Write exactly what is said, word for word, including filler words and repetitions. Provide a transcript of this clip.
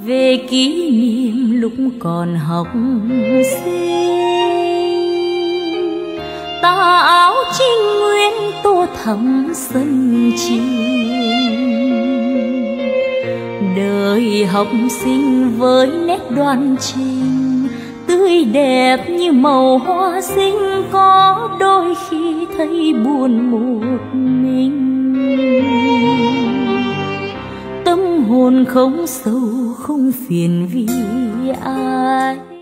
về kỷ niệm lúc còn học sinh. Tà áo trinh nguyên tô thắm sân trường, đời học sinh với nét đoan trình tươi đẹp như màu hoa xinh, có đôi khi thấy buồn một mình. Tâm hồn không sâu không phiền vì ai,